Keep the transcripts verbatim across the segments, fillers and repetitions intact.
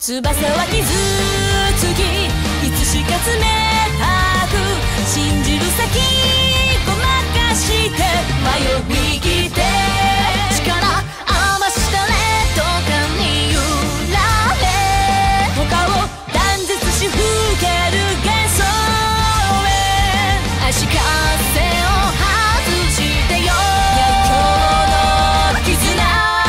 翼は傷つき、いつしか冷たく信じる先ごまかして迷い生きて、力余したレッド感に揺られ、他を断絶し吹ける幻想へ足かせを外してよ、今日の絆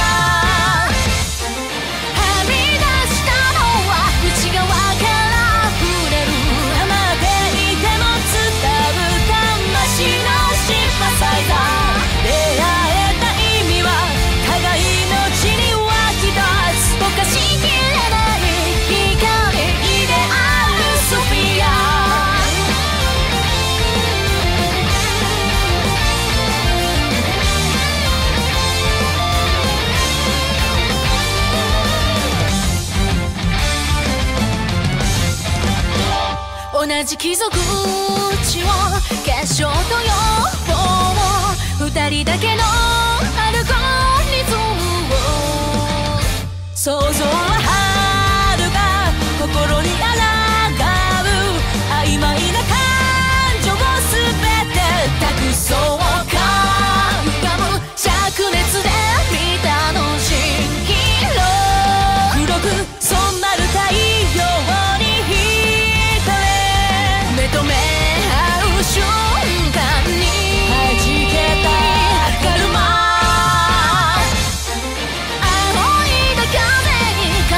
同じ貴族地を結晶と予報、二人だけのアルゴリズムを、想像は遥か心に抗う曖昧な感情を全て託そうか、浮かぶ灼熱で見たの蜃気楼、黒く染まる太陽に止め合う瞬間に弾けたカルマ、仰いだ風に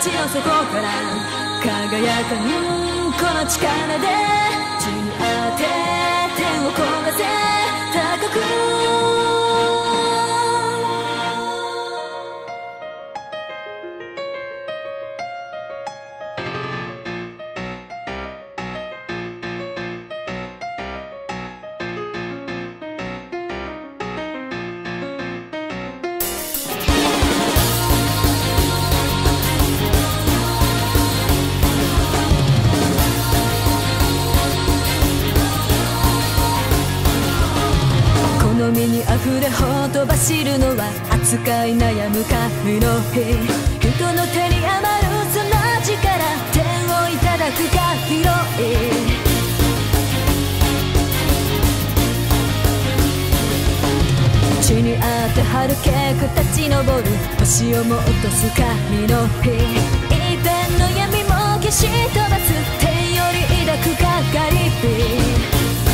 地の底から輝かぬこの力で地に当て天を焦がせ高く好みにあふれほとばしるのは扱い悩む神の火人の手に余るその力天をいただくか広い地にあてはる計画立ち上る星をも落とす神の火一片の闇も消し飛ばす天より抱くかかり火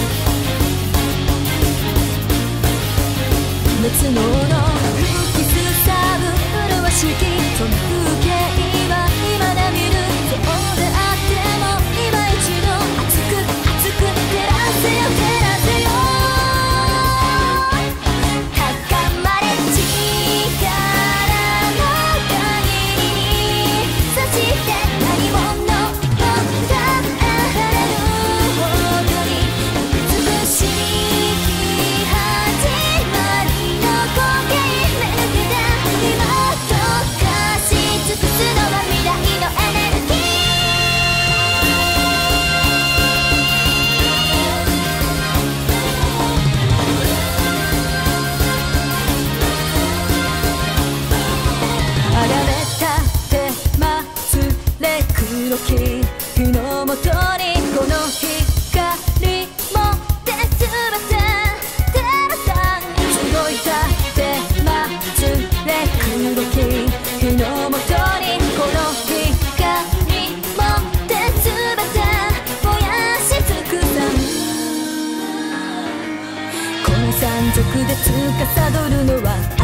熱のの吹きすさぶ麗しきその風景は今だ見るそうであっても今一度熱く熱く照らせよ照らせよ高まれ力の限りにそして何者もがあふれるほどに美しき始まり黒き日のもとにこの光もてすべて照らさ動いた手まつれ黒き日のもとにこの光もてすべて燃やし尽くさんこの山賊で司るのは